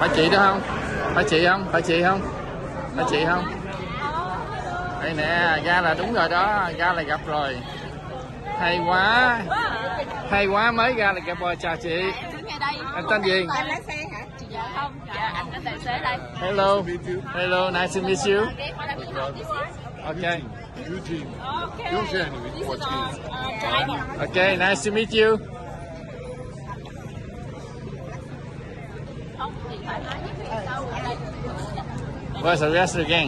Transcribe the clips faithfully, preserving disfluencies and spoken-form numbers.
Phải chị đó không? Phải chị không? Phải chị không? Phải chị không? Đây nè, ra là đúng rồi đó, ra là gặp rồi. Hay quá. Hay quá, mới ra là gặp rồi. Chào chị. Anh tên gì? Em lái xe hả? Dạ không, dạ anh là tài xế đây. Hello. Hello, nice to meet you. Okay. Eugene. Eugene, what's his? Okay, nice to meet you. Where's the rest again?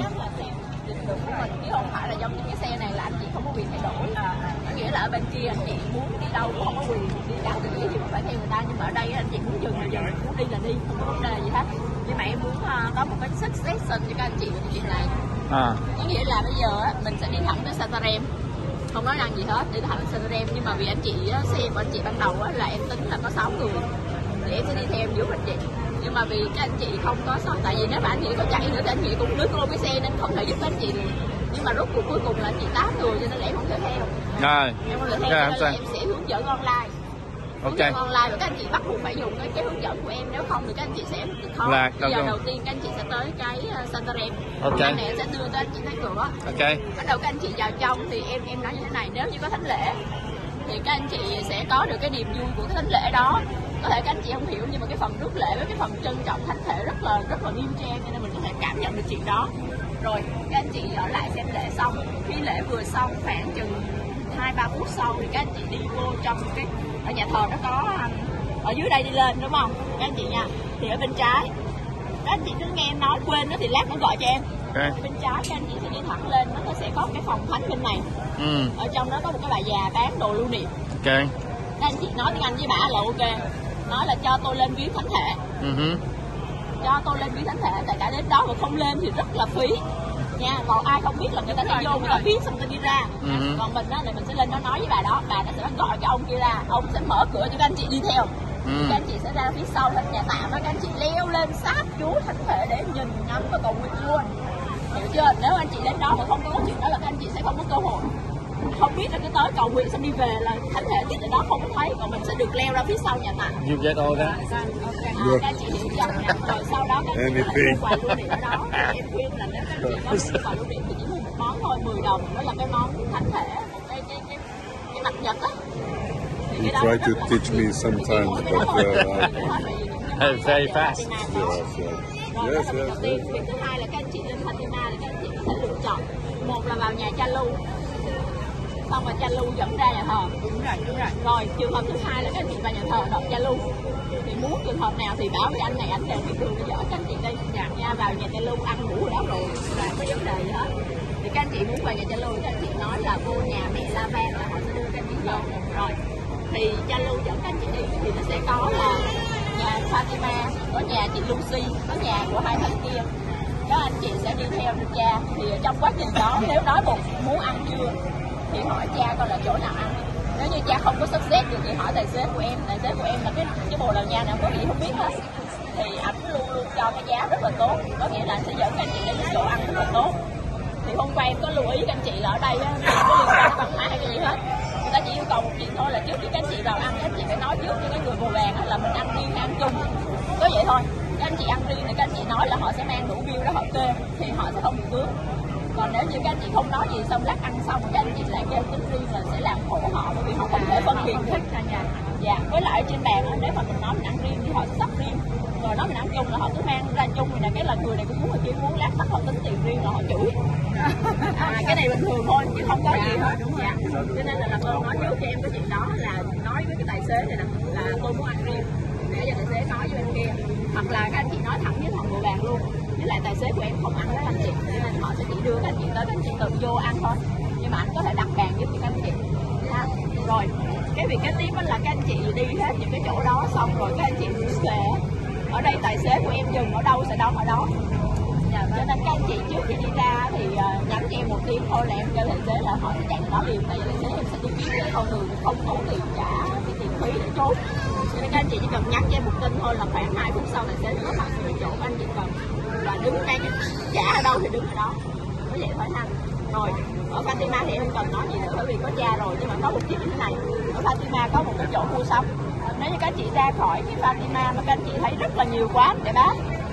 Chứ không phải là giống như cái xe này là anh chị không có quyền thay đổi, là nghĩa là ở bên kia anh chị muốn đi đâu cũng không có quyền đi đâu tự nhiên thì phải theo người ta, nhưng mà ở đây anh chị muốn dừng là dừng, muốn đi là đi, không có vấn đề gì hết. Nhưng mà em muốn uh, có một cái suggestion cho các anh chị về chuyện này. À. Có nghĩa là bây giờ mình sẽ đi thẳng tới Santarém, không nói năng gì hết, đi thẳng tới Santarém, nhưng mà vì anh chị xem anh chị ban đầu là em tính là có sáu người thì em sẽ đi theo em giúp anh chị. Nhưng mà vì các anh chị không có sao, tại vì nếu mà anh chị có chạy nữa thì anh chị cũng lướt luôn cái xe nên không thể giúp các anh chị được. Nhưng mà rốt cuộc cuối cùng là anh chị tám người cho nên là em không thể theo. Rồi. Em không thể theo Okay, nên là em sẽ hướng dẫn online. Hướng okay. dẫn online và các anh chị bắt buộc phải dùng cái, cái hướng dẫn của em, nếu không thì các anh chị sẽ khó. Là, Bây giờ đầu tiên các anh chị sẽ tới cái uh, Santarém. Ok. Anh này sẽ đưa tới anh chị tới cửa. Ok. Bắt đầu các anh chị vào trong thì em em nói như thế này, nếu như có thánh lễ thì các anh chị sẽ có được cái niềm vui của cái thánh lễ đó. Có thể các anh chị không hiểu nhưng mà cái phần rước lễ với cái phần trân trọng thánh thể rất là rất là nghiêm trang, cho nên mình có thể cảm nhận được chuyện đó. Rồi các anh chị ở lại xem lễ xong, khi lễ vừa xong khoảng chừng hai ba phút sau thì các anh chị đi vô trong cái ở nhà thờ nó có ở dưới đây đi lên đúng không các anh chị nha, thì ở bên trái các anh chị cứ nghe em nói quên nó thì lát nó gọi cho em. Okay. Bên trái các anh chị sẽ đi thẳng lên, nó sẽ có cái phòng thánh bên này. Ừ. Ở trong đó có một cái bà già bán đồ lưu niệm. Ok. Các anh chị nói tiếng Anh với bà là ok, nói là cho tôi lên viếng thánh thể. Uh-huh. Cho tôi lên viếng thánh thể, tại cả đến đó mà không lên thì rất là phí nha. Còn ai không biết là người ta sẽ vô người ta viếng xong người ta đi ra. Uh-huh. Còn mình đó thì mình sẽ lên đó nói với bà đó, bà nó sẽ gọi cho ông kia ra, ông sẽ mở cửa cho các anh chị đi theo. Uh-huh. Các anh chị sẽ ra phía sau thánh nhà tạm đó, các anh chị leo lên sát Chúa thánh thể để nhìn ngắm và cầu nguyện luôn. Hiểu chưa? Nếu anh chị đến đó mà không có chuyện đó là các anh chị sẽ không có cơ hội. Không biết là cứ tới cầu nguyện xong đi về là thánh thể tiếp ở đó không có thấy, còn mình sẽ được leo ra phía sau nhà tạm. You get all that? À, các anh chị hiểu chưa? Rồi sau đó các anh chị lại mua quà lưu niệm ở đó. Em khuyên là nếu các anh chị có mua quà lưu niệm thì chỉ mua một món thôi, mười đồng. Đó là cái món thánh thể, một cái cái cái cái mặt nhật á. You try to teach me sometimes, but uh, very fast. Yes, yes. Rồi Yes, đó là yes, việc yes. Việc thứ hai là các anh chị lên Fatima thì các anh chị có thể lựa chọn. Một là vào nhà cha lưu, xong rồi cha lưu dẫn ra nhà thờ. Đúng rồi, đúng rồi. Rồi trường hợp thứ hai là các anh chị vào nhà thờ đọc cha lưu. Thì muốn trường hợp nào thì báo với anh này, anh đều biết đường để dẫn các anh chị đi. Dạ, nha, vào nhà cha lưu ăn ngủ ở đó rồi, là không có vấn đề gì hết. Thì các anh chị muốn vào nhà cha lưu thì các anh chị nói là vô nhà mẹ La Van là họ sẽ đưa các anh chị vô. Rồi thì cha lưu dẫn các anh chị đi thì nó sẽ có là nhà Fatima, có nhà chị Lucy, có nhà của hai thầy kia. Các anh chị sẽ đi theo được cha. Thì ở trong quá trình đó nếu nói một muốn ăn chưa thì hỏi cha coi là chỗ nào ăn. Nếu như cha không có sắp xếp được thì hỏi tài xế của em. Tài xế của em là cái cái bồ đào nha nào có gì không biết hết, thì ảnh luôn luôn cho cái giá rất là tốt, có nghĩa là anh sẽ dẫn các anh chị đến chỗ ăn rất là tốt. Thì hôm qua em có lưu ý các anh chị là ở đây á, không có liên quan đến văn hóa hay cái gì hết. Người ta chỉ yêu cầu một chuyện thôi là trước khi các anh chị vào ăn, các anh chị phải nói trước cho cái người bồ vàng là mình ăn riêng hay ăn chung, có vậy thôi. Các anh chị ăn riêng thì các anh chị nói là họ sẽ mang đủ bill đó họ kê thì họ sẽ không bị cướp. Còn nếu như các anh chị không nói gì xong lát ăn xong các anh chị lại kêu tính riêng là sẽ làm khổ họ, bởi vì họ không thể phân biệt được. Dạ, với lại ở trên bàn đó, nếu mà mình nói mình ăn riêng thì họ sẽ sắp riêng, rồi nói mình ăn chung là họ cứ mang ra chung, thì là cái là người này cũng muốn người kia muốn, lát bắt họ tính tiền riêng rồi họ chửi. À, cái này bình thường thôi chứ không có gì hết. Đúng rồi. Cho nên là làm ơn nói trước cho em cái chuyện đó, là nói với cái tài xế này là, là tôi muốn ăn riêng, để cho tài xế nói với bên kia, hoặc là các anh chị nói thẳng với thằng bồ vàng luôn, với lại tài xế của em không ăn với anh chị, cho nên họ sẽ chỉ đưa các anh chị tới, các anh chị tự vô ăn thôi, nhưng mà anh có thể đặt bàn giúp cho các anh chị. Ha. Rồi cái việc kế tiếp là các anh chị đi hết những cái chỗ đó xong rồi các anh chị sẽ ở đây tài xế của em dừng ở đâu sẽ đón ở đó. Dạ, cho nên các anh chị trước khi đi ra thì uh, nhắn cho em một tiếng thôi là em kêu tài xế là họ sẽ chạy tới đó liền, tại vì tài xế em sẽ đi kiếm để con người không đủ tiền trả cái tiền phí để trốn. Cho nên các anh chị chỉ cần nhắn cho em một tin thôi là khoảng hai phút sau tài xế có mặt ở chỗ các anh chị cần, là đứng ngay trả ở đâu thì đứng ở đó, có vậy phải ha. Rồi ở Fatima thì em không cần nói gì nữa bởi vì có cha rồi, nhưng mà có một chuyện như thế này, ở Fatima có một cái chỗ mua sắm. Nếu như các chị ra khỏi cái Fatima mà các anh chị thấy rất là nhiều quán để bán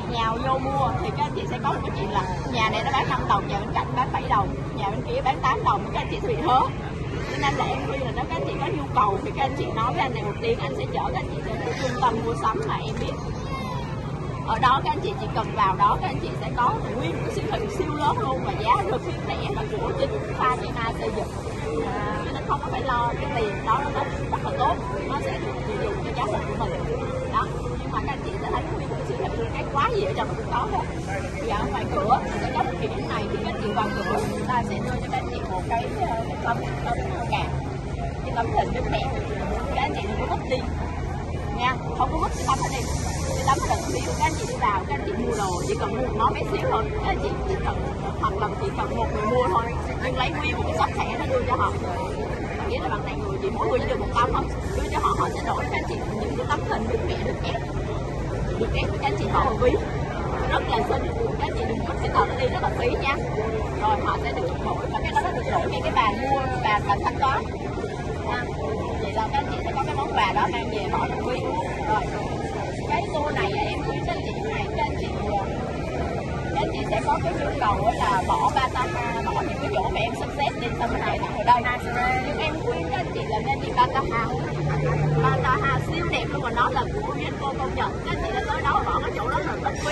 nhào vô mua thì các anh chị sẽ có một cái chuyện là nhà này nó bán năm đồng, nhà bên cạnh bán bảy đồng, nhà bên kia bán tám đồng, các anh chị sẽ bị hớ. Cho nên là em khuyên là nếu các anh chị có nhu cầu thì các anh chị nói với anh này một tiếng, anh sẽ chở các anh chị đến cái trung tâm mua sắm mà em biết. Ở đó các anh chị chỉ cần vào đó, các anh chị sẽ có nguyên một siêu thị siêu lớn luôn và giá rất khuyến rẻ và của chính Fatima xây dựng. À, cho nên không có phải lo cái tiền đó, nó rất là tốt, nó sẽ được sử dụng cho giá thành của mình đó. Nhưng mà các anh chị sẽ thấy nguyên một siêu thị cái quá gì ở trong cũng có thôi. Thì ở ngoài cửa sẽ có một cái điểm này, thì các anh chị vào cửa người ta sẽ đưa cho các anh chị một cái tấm tấm cạc, cái tấm hình rất đẹp. Các anh chị đừng có vứt đi nha, không có vứt cái tấm này đi. Cái tấm hình phiếu các anh chị đi vào, các anh chị mua đồ chỉ cần mua một món bé xíu thôi, các anh chị chỉ cần hoặc là chỉ cần một người mua thôi, nhưng lấy nguyên một cái sắp thẻ nó đưa cho họ. Nghĩa là bằng tay người chỉ mỗi người chỉ được một tấm thôi, đưa cho họ, họ sẽ đổi các anh chị những cái tấm hình được vẽ được ép, được ép các anh chị bỏ vào ví, rất là xinh. Các anh chị đừng vứt cái tờ nó đi, rất là phí nha. Rồi họ sẽ được đổi và cái đó nó được đổi ngay cái bàn mua, bàn bàn thanh toán. Vậy là các anh chị sẽ có cái món quà đó mang về bỏ vào ví. Rồi cái tour này em khuyên các anh chị này, các anh chị các anh chị sẽ có cái nhu cầu là bỏ Bataha, bỏ những cái chỗ mà em sắp xếp đi xong rồi đặt ở đây. Nhưng em khuyên các anh chị là nên đi Bataha. Bataha siêu đẹp luôn, mà nó là của Unesco công nhận. Các anh chị đã tới đó bỏ cái chỗ đó là rất quý.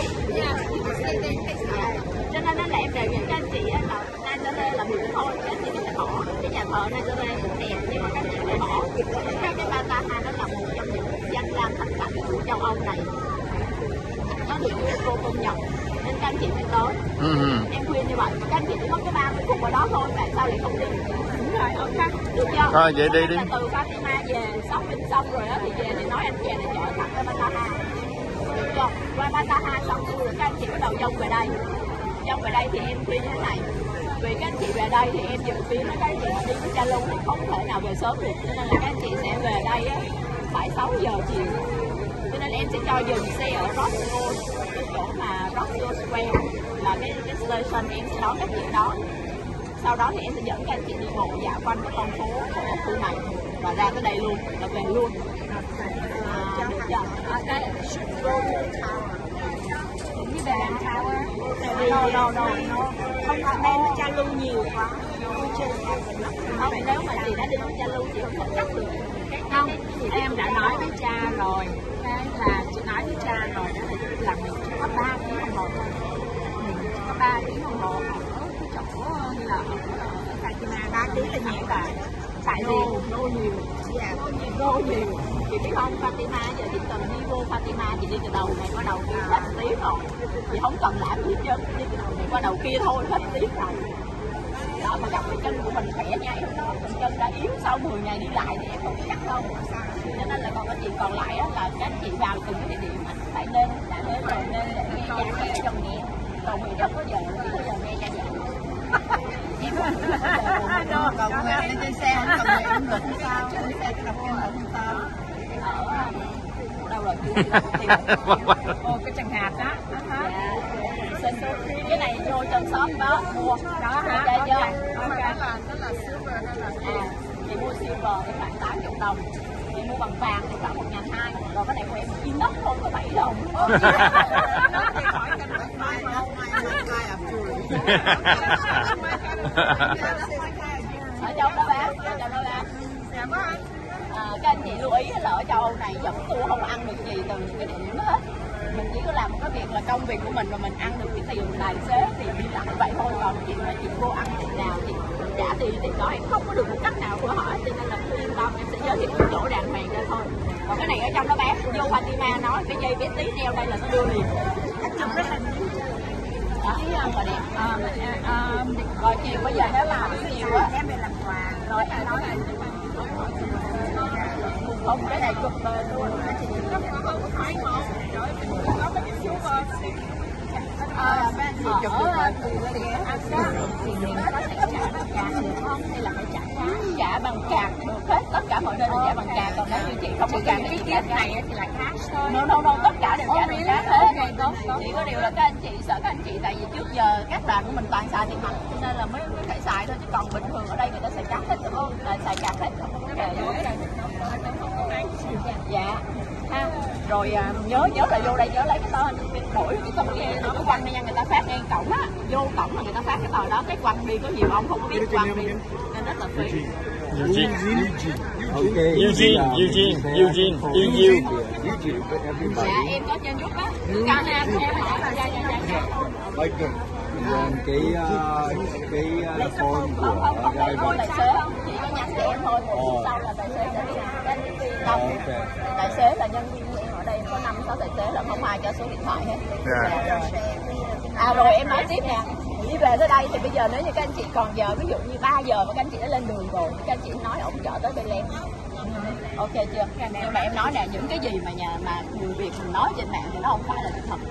Cho nên là em đề nghị các anh chị là Nazaré là bự thôi, các anh chị có thể bỏ. Cái nhà thờ Nazaré cũng đẹp nhưng mà các anh chị phải bỏ. Cái cái Bataha nó là một trong những danh lam thắng cảnh của châu Âu này, nó được Unesco công nhận nên các anh chị phải tới. uh-huh. Em khuyên như vậy, các anh chị chỉ mất cái ba mươi phút ở đó thôi, tại sao lại không đi? Đúng rồi, ok, được chưa? Thôi vậy đi đi. Từ Fatima về shopping xong rồi đó thì về thì nói anh về này chở thẳng ra Bataha, được chưa? Qua Bataha xong rồi các anh chị bắt đầu dông về đây, dông về đây thì em khuyên như thế này. Vì các anh chị về đây thì em dự kiến các anh chị đi với cha Lu thì không thể nào về sớm được, cho nên là các anh chị sẽ về đây á phải sáu giờ chiều. Cho nên em sẽ cho dừng xe ở Rockville, cái chỗ mà Rockville Square là cái, cái station, em sẽ đón các chị đó. Sau đó thì em sẽ dẫn các anh chị đi bộ dạo quanh cái con phố của khu này và ra tới đây luôn, là về luôn. À, được chưa? À, đây cũng như về làm Tower. No, no, no, no. Không phải đây với cha Lu nhiều quá. Không, nếu mà chị đã đi với cha Lu chị không thể cắt được. Không, em đã nói với cha rồi. Cái là chị nói với cha rồi đó là mình chỉ có ba tiếng đồng hồ thôi. Mình chỉ có ba tiếng đồng hồ ở cái chỗ như là ở Fatima, ba tiếng là nhiều cả. Tại vì nô nhiều, dạ, nô nhiều. Chị biết không, Fatima giờ chỉ cần đi vô Fatima chị đi từ đầu này qua đầu kia hết tiếng rồi. Chị không cần làm gì chứ, đi từ đầu này qua đầu kia thôi hết tiếng rồi. Đó, mà gặp cái chân của mình khỏe nha em, nó chân đã yếu sau mười ngày đi lại thì em không chắc đâu. Cho nên là còn cái chuyện còn lại đó là các anh chị vào từng cái địa điểm anh phải lên, đã lên rồi lên để nghe nhạc cho cái dòng nghe. Còn mình không có giờ, chỉ có giờ nghe nhạc nhạc. Em không còn nghe lên trên xe không cần nghe âm luật sao, trên xe tôi đọc kinh luận sao. Ở đâu rồi chị? Ồ, cái Trần Hạp đó. Cái này vô trong shop đó mua đó hả? Dạ chưa? Ok. Đó là đó là silver hay là à, chị mua silver thì khoảng tám mươi đồng, chị mua bằng vàng thì khoảng một ngàn hai. Rồi cái này của em inox không có bảy đồng. Nó thì khỏi cần phải mai mà không mai mà mai à chùi. Ở trong đó bán, ở trong đó bán. Dạ có anh. À, các anh chị lưu ý là ở châu Âu này dẫn tour không ăn được gì từ những cái địa điểm đó hết. Mình chỉ có làm một cái việc là công việc của mình và mình ăn được cái tiền tài xế thì đi lại vậy thôi. Còn chuyện là chị vô ăn tiền nào chị trả tiền thì đó em không có được một cách nào của họ, cho nên là cứ yên tâm, em sẽ giới thiệu cái chỗ đàng hoàng ra thôi. Còn cái này ở trong đó bán vô Fatima nói cái dây bé tí neo đây là nó đưa liền. Chụp rất là thấy không, và đẹp. À, à, rồi chiều bây giờ nếu làm chiều á em về làm quà rồi em nói là không, cái này chụp luôn. Không có phải ngon. Trời ơi, có mấy cái xíu thôi. Ờ, chụp được rồi. Ăn đó thì mình có thể trả bằng card được không? Hay là phải trả giá? Trả bằng card được hết. Tất cả mọi nơi đều trả bằng card. Còn nếu như chị không có card thì cái này thì là cash thôi. No, no, no, tất cả đều trả bằng card hết. Chỉ có điều là các anh chị sợ các anh chị tại vì trước giờ các đoàn của mình toàn xài tiền mặt cho nên là mới phải xài thôi, chứ còn bình thường ở đây người ta xài card hết rồi. Là xài card hết rồi. Dạ. Ha. Rồi à, nhớ nhớ là vô đây nhớ lấy cái tên, đổi cái tấm kia nó quăng đi nha, người ta phát ngang cổng á, vô cổng là người ta phát cái tờ đó, cái quăng đi có nhiều ông không có biết quăng đi nên rất là phí. Eugene. Okay. Eugene, Eugene, Eugene, Eugene. Dạ em có trên YouTube á, cao nam em hỏi là dạ dạ dạ. Còn cái uh, cái uh, phone không của không không lấy phone driver. tài xế không, chỉ có nhắn cho em thôi, một phút sau là tài xế sẽ đi đến đi đâu. Okay. Tài xế là nhân viên của em ở đây có năm sáu tài xế là không ai cho số điện thoại hết. Dạ. Dạ, rồi. À rồi em nói tiếp nè, đi về tới đây thì bây giờ nếu như các anh chị còn giờ ví dụ như ba giờ mà các anh chị đã lên đường rồi, các anh chị nói ổng chở tới Bên Lem. Ok chưa? Nhưng mà em nói nè, những cái gì mà nhà mà người Việt mình nói trên mạng thì nó không phải là sự thật.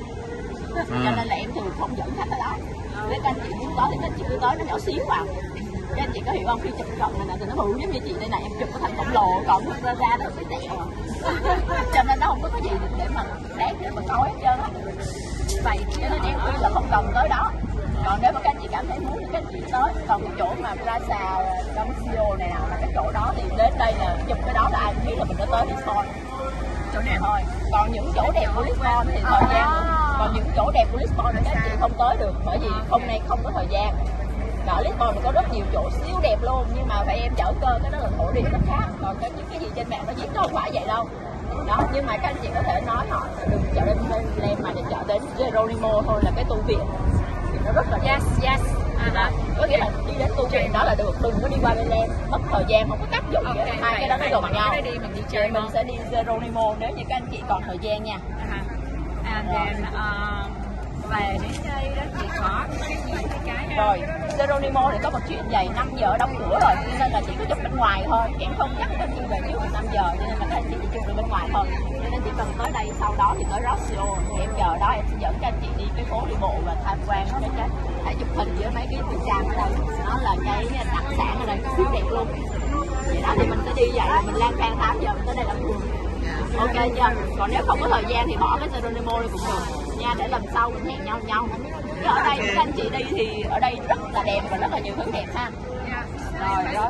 Cho nên là em thường không dẫn khách tới đó. Nếu các anh chị muốn tới thì các anh chị cứ tới, nó nhỏ xíu vào. Các anh chị có hiểu không? Khi chụp cận này nè thì nó bự giống như chị đây này, em chụp có thành khổng lồ, còn nó ra ra nó cái tẹo à. Cho nên nó không có cái gì để mà đáng để mà coi hết trơn á. Vậy cho nên em khuyên là không cần tới đó. Còn nếu mà các anh chị cảm thấy muốn thì các anh chị tới. Còn cái chỗ mà Plaza Domcio này nào là cái chỗ đó thì đến đây là chụp cái đó là ai cũng biết là mình đã tới Lisbon. Chỗ này thôi. Còn những chỗ đẹp của Lisbon thì thời gian còn những chỗ đẹp của Lisbon thì các anh chị không tới được bởi vì hôm nay không có thời gian. Ở Lisbon có rất nhiều chỗ siêu đẹp luôn, nhưng mà phải em chở cơ cái đó là thổ địa nó khác. Còn cái những cái gì trên mạng nó viết nó không phải vậy đâu. Đó, nhưng mà các anh chị có thể nói họ đừng chở đến Belém mà để chở đến Geronimo thôi, là cái tu viện thì nó rất là yes yes à, đó. Có nghĩa là đi đến tu viện đó là được, đừng có đi qua Belém, mất thời gian không có tác dụng gì hết. Hai cái đó nó gần nhau. Đi mình đi chơi mình sẽ đi Geronimo nếu như các anh chị còn thời gian nha. And then uh, về đến đây đó chỉ có cái gì cái cái Rồi Geronimo thì có một chuyện vậy, năm giờ đóng cửa rồi cho nên là chỉ có chụp bên ngoài thôi, em không chắc các chị về trước từ năm giờ cho nên là các anh chị chỉ chụp được bên ngoài thôi, cho nên chỉ cần tới đây sau đó thì tới Rossio thì em chờ đó em sẽ dẫn các anh chị đi cái phố đi bộ và tham quan đó để cho hãy chụp hình với mấy cái thuyền trang ở đây, nó là cái đặc sản ở đây siêu đẹp luôn. Vậy đó thì mình sẽ đi vậy là mình lang thang tám giờ mình tới đây làm vườn. Ok chưa? Còn nếu không có thời gian thì bỏ cái Geronimo đi cũng được nha, để lần sau mình hẹn nhau nhau. Chứ ở đây các anh chị đi thì ở đây rất là đẹp và rất là nhiều thứ đẹp ha. Rồi đó.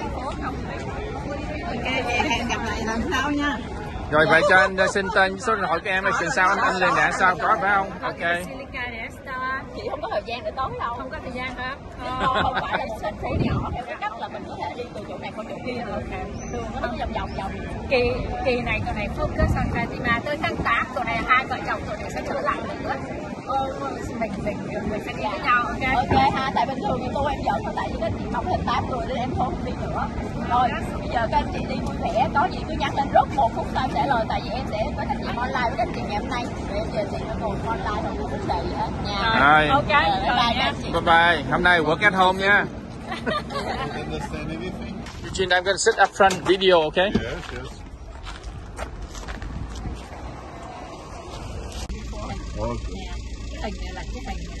ok hẹn gặp lại lần sau nha. Rồi vậy cho anh xin tên với số điện thoại của em là xin sao anh anh liên lạc sao có phải không? Ok. Chị không có thời gian để tới đâu. Không có thời gian hả? Lisbon không phải là một thành phố nhỏ theo cái cách là mình có thể đi từ chỗ này qua chỗ kia được. Đường nó cứ vòng vòng vòng. Kỳ kỳ này tụi này focus on Fatima tới tháng tám, tụi này hai vợ chồng tụi này sẽ trở lại nữa. Ờ, mình mình mình sẽ đi với nhau, ok? Ok ha, tại bình thường thì tôi em giỡn mà tại vì các anh chị mong hình tám người nên em thôi không đi nữa. Rồi bây giờ các anh chị đi vui vẻ, có gì cứ nhắn lên group một phút sau trả lời, tại vì em sẽ có trách nhiệm online với các anh chị ngày hôm nay. Rồi em giờ chị nó ngồi online không có vấn đề gì hết nha. Rồi. Ok, Bye bye rồi các anh chị. Bye bye. Hôm nay work at home nha. Understand anything? Eugene, I'm gonna sit up front video, okay? Yes, yes. Okay. Hình này là cái hình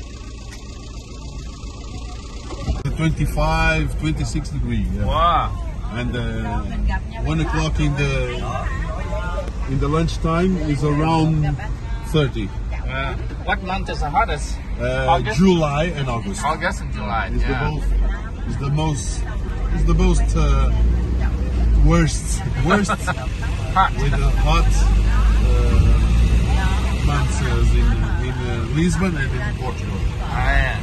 twenty-five, twenty-six degree. Yeah. Wow. And uh, one o'clock in the in the lunchtime is around thirty. Uh, what month is the hottest? Uh, August? July and August August and July. is the Yeah. most is the most is the most uh, worst worst Hot. with the hot uh, months uh, in in uh, Lisbon and in Portugal. Ah,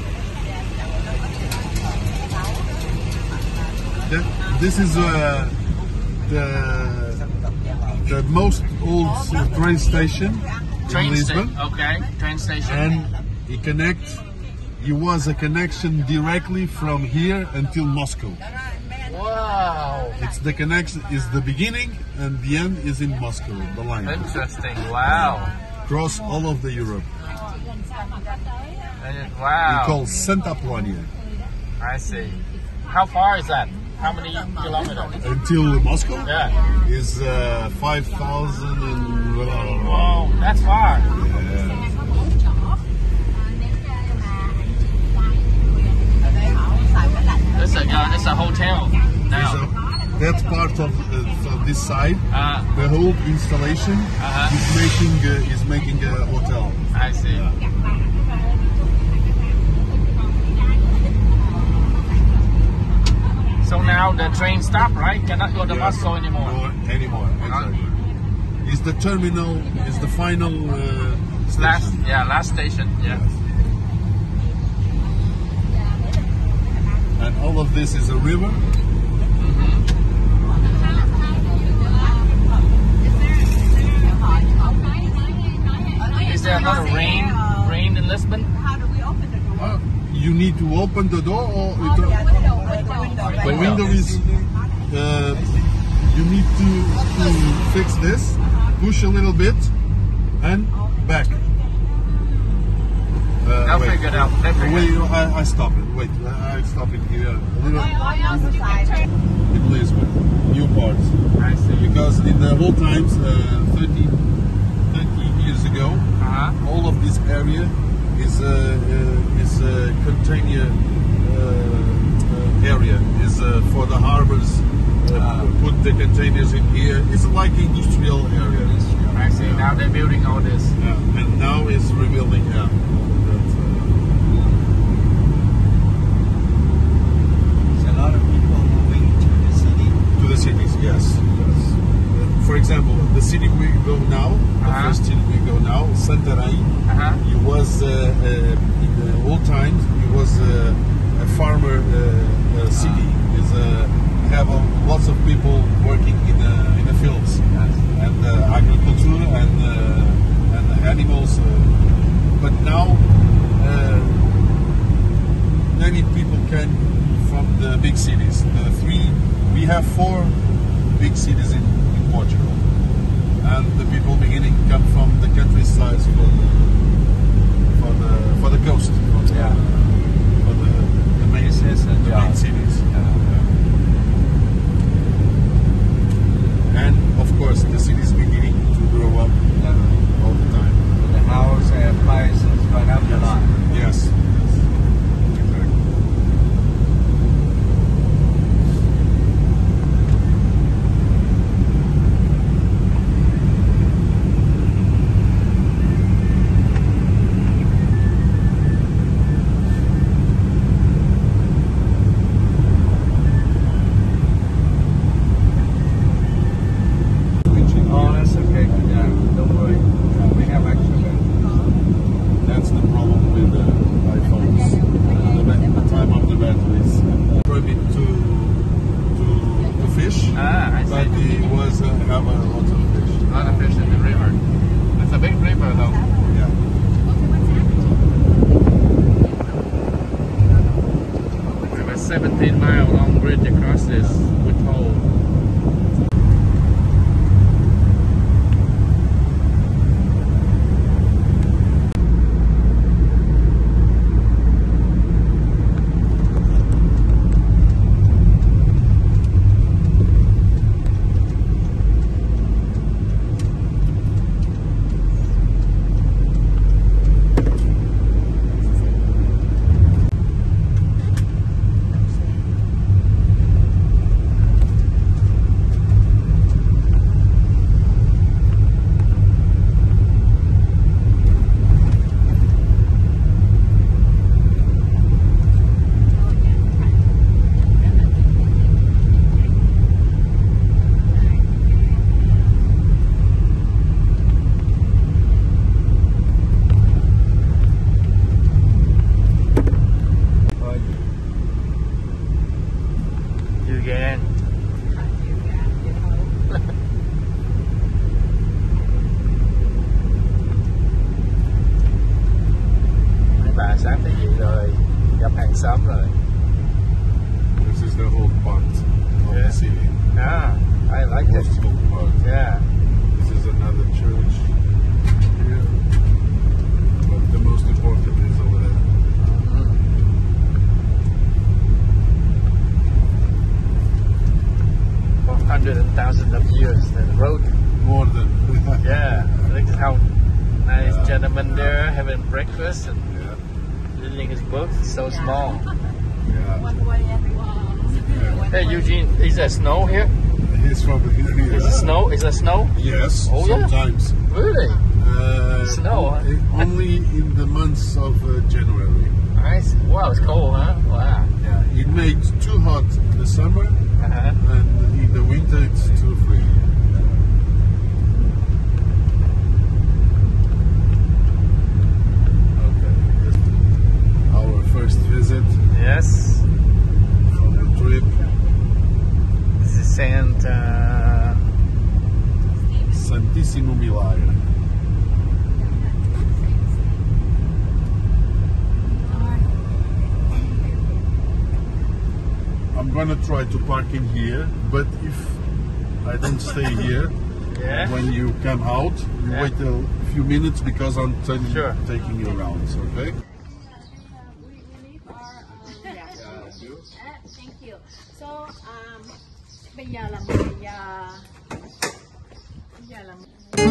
That, this is uh, the the most old uh, train station train in Lisbon, station. Okay. Train station. and it connects. It was a connection directly from here until Moscow. Wow. It's the connection is the beginning and the end is in Moscow. The line Interesting. Wow. across all of the Europe. We Wow. call Santa Apollonia I see. How far is that? How many kilometers? until Moscow Yeah. is uh, five thousand and blah, blah, blah. Wow, that's far. Yeah. It's a uh, it's a hotel now. So that part of, uh, of this side, Uh, the whole installation Uh-huh. is making uh, is making a hotel. I see. So now the train stopped, right? Cannot go to Yeah. Moscow anymore. Or anymore. Exactly. is the terminal, is the final uh, station. Last, yeah, last station. Yeah. And all of this is a river. Is there not a rain, rain in Lisbon? Uh, you need to open the door, or it, the window is. Uh, you need to, to fix this, push a little bit, and back. Uh, They'll wait. figure it out. They'll figure Wait, it out. I, I stop it. Wait, I, I stop it here. A little in Lisbon, new parts. I see. Because in the old times, uh, thirty, thirty years ago, Uh-huh. all of this area is a uh, is a container uh, uh, area. Is uh, for the harbors. Uh, put the containers in here. It's like industrial area. I see. Now they're building all this. Yeah. And now it's rebuilding. Yeah. That, There's a lot of people moving to the city. uh, to the cities, yes. yes. Uh, for example, the city we go now, the Uh-huh. first city we go now, Santarém. Uh-huh. It was uh, uh, in the old times. It was uh, a farmer uh, uh, city. It's uh, have uh, lots of people working in the in the fields and uh, agriculture and uh, and animals. Uh, but now uh, many people came from the big cities. The three we have four big cities in, in Portugal, and the people beginning come from the countryside for the for the for the coast. For the, Yeah. For the, the main, This is a the main job. cities. And of course, the city is beginning to grow up Yeah. all the time. The house uh, prices went up a lot. Yes. Exactly. Oh, that's okay. Yeah, don't worry. We have extra bed. That's the problem with the iPhones. The, ba- the time of the batteries. Permit to to to fish, Ah, I but see. it was uh, have a lot of fish. A lot of fish in the river. It's a big river though. Yeah. We have a seventeen mile long bridge across this with toll. You can. Mấy bà sáng tới gì rồi, gặp hàng xóm rồi. This is the whole part of Yeah. the city. Ah, I like it. Most whole part. Yeah. This is another church here. But the most important is over there. For hundreds and thousands of years, the road. More than. Yeah, look at how nice Yeah. gentleman there having breakfast and Yeah. reading his book. It's so small. Yeah. Hey Eugene, is there snow here? He's from here. Is it snow? Is there snow? Yes, Oh, yeah? sometimes. Really? Uh, Snow, huh? o- Only in the months of uh, January. I see. Wow, it's cold, huh? Wow. Yeah. It makes too hot in the summer, Uh-huh. and in the winter it's too free. Santíssimo Milagre. I'm gonna try to park in here, but if I don't stay here, Yeah. when you come out, you Yeah. wait a few minutes because I'm taking, Sure. taking you around, okay? Thank you. So, um, bây giờ là mười giờ. Bây giờ là